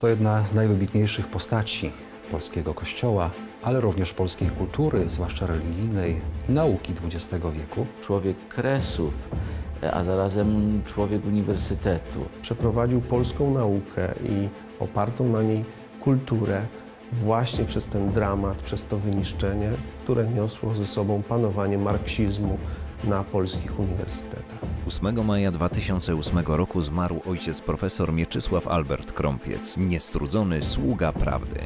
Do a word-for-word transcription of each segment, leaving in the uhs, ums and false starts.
To jedna z najwybitniejszych postaci polskiego kościoła, ale również polskiej kultury, zwłaszcza religijnej i nauki dwudziestego wieku. Człowiek kresów, a zarazem człowiek uniwersytetu. Przeprowadził polską naukę i opartą na niej kulturę właśnie przez ten dramat, przez to wyniszczenie, które niosło ze sobą panowanie marksizmu na polskich uniwersytetach. ósmego maja dwa tysiące ósmego roku zmarł ojciec profesor Mieczysław Albert Krąpiec, niestrudzony sługa prawdy.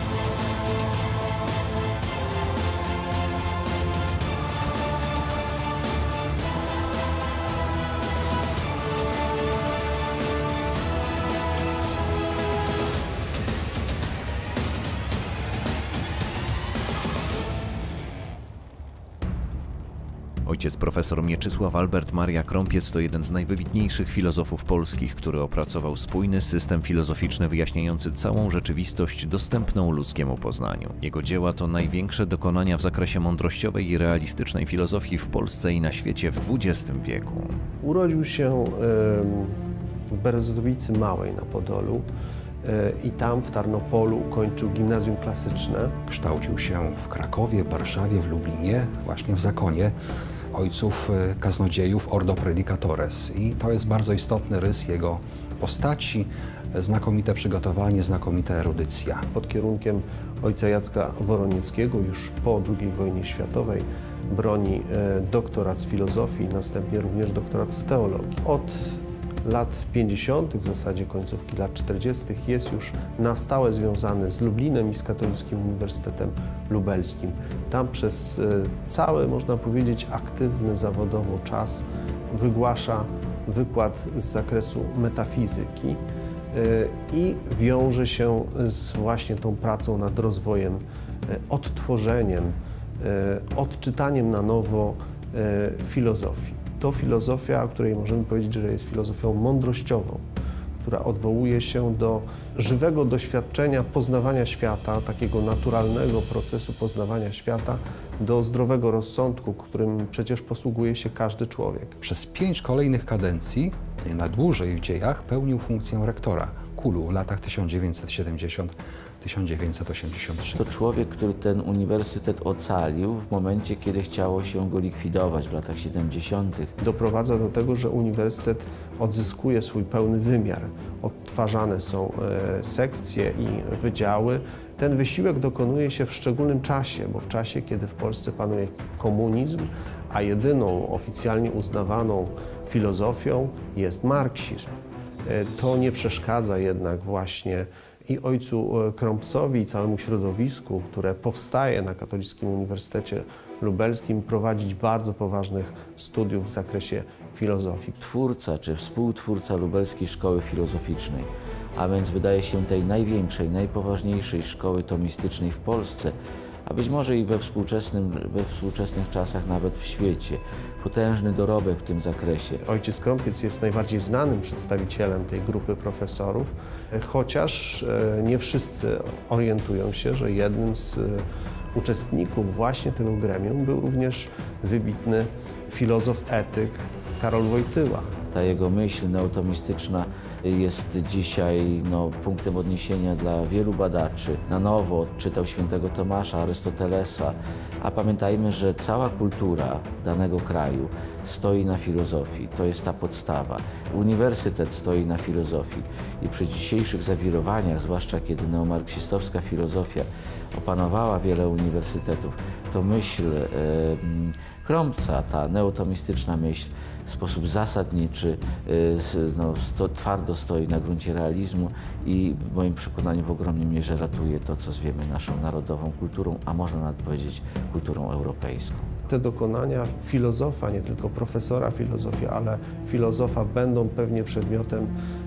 Ojciec profesor Mieczysław Albert Maria Krąpiec to jeden z najwybitniejszych filozofów polskich, który opracował spójny system filozoficzny wyjaśniający całą rzeczywistość dostępną ludzkiemu poznaniu. Jego dzieła to największe dokonania w zakresie mądrościowej i realistycznej filozofii w Polsce i na świecie w dwudziestym wieku. Urodził się w Berezowicy Małej na Podolu i tam w Tarnopolu ukończył gimnazjum klasyczne. Kształcił się w Krakowie, w Warszawie, w Lublinie, właśnie w zakonie ojców kaznodziejów Ordo Predicatores. I to jest bardzo istotny rys jego postaci, znakomite przygotowanie, znakomita erudycja. Pod kierunkiem ojca Jacka Woronieckiego już po drugiej wojnie światowej broni doktorat z filozofii, następnie również doktorat z teologii. Od lat pięćdziesiątych, w zasadzie końcówki lat czterdziestych jest już na stałe związany z Lublinem i z Katolickim Uniwersytetem Lubelskim. Tam przez cały, można powiedzieć, aktywny zawodowo czas wygłasza wykład z zakresu metafizyki i wiąże się z właśnie tą pracą nad rozwojem, odtworzeniem, odczytaniem na nowo filozofii. To filozofia, o której możemy powiedzieć, że jest filozofią mądrościową, która odwołuje się do żywego doświadczenia poznawania świata, takiego naturalnego procesu poznawania świata, do zdrowego rozsądku, którym przecież posługuje się każdy człowiek. Przez pięć kolejnych kadencji, na dłużej w dziejach, pełnił funkcję rektora KUL-u w latach tysiąc dziewięćset siedemdziesiątym do tysiąc dziewięćset osiemdziesiątego trzeciego. To człowiek, który ten uniwersytet ocalił w momencie, kiedy chciało się go likwidować w latach siedemdziesiątych. Doprowadza do tego, że uniwersytet odzyskuje swój pełny wymiar. Odtwarzane są sekcje i wydziały. Ten wysiłek dokonuje się w szczególnym czasie, bo w czasie, kiedy w Polsce panuje komunizm, a jedyną oficjalnie uznawaną filozofią jest marksizm. To nie przeszkadza jednak właśnie i ojcu Krąpcowi, i całemu środowisku, które powstaje na Katolickim Uniwersytecie Lubelskim, prowadzić bardzo poważnych studiów w zakresie filozofii. Twórca czy współtwórca Lubelskiej Szkoły Filozoficznej, a więc wydaje się tej największej, najpoważniejszej szkoły tomistycznej w Polsce, a być może i we, współczesnym, we współczesnych czasach nawet w świecie. Potężny dorobek w tym zakresie. Ojciec Krąpiec jest najbardziej znanym przedstawicielem tej grupy profesorów, chociaż nie wszyscy orientują się, że jednym z uczestników właśnie tego gremium był również wybitny filozof, etyk Karol Wojtyła. Ta jego myśl neotomistyczna jest dzisiaj no, punktem odniesienia dla wielu badaczy. Na nowo odczytał świętego Tomasza, Arystotelesa, a pamiętajmy, że cała kultura danego kraju stoi na filozofii. To jest ta podstawa. Uniwersytet stoi na filozofii i przy dzisiejszych zawirowaniach, zwłaszcza kiedy neomarksistowska filozofia opanowała wiele uniwersytetów, to myśl e, Krąpca, ta neotomistyczna myśl, w sposób zasadniczy, no, sto, twardo stoi na gruncie realizmu i w moim przekonaniu w ogromnej mierze ratuje to, co zwiemy naszą narodową kulturą, a można nawet powiedzieć kulturą europejską. Te dokonania filozofa, nie tylko profesora filozofii, ale filozofa będą pewnie przedmiotem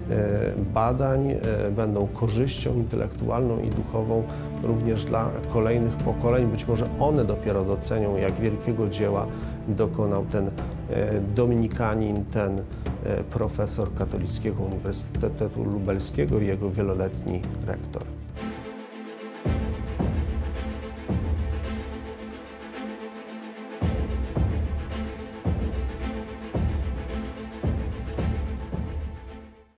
badań, będą korzyścią intelektualną i duchową również dla kolejnych pokoleń. Być może one dopiero docenią, jak wielkiego dzieła dokonał ten dominikanin, ten profesor Katolickiego Uniwersytetu Lubelskiego i jego wieloletni rektor.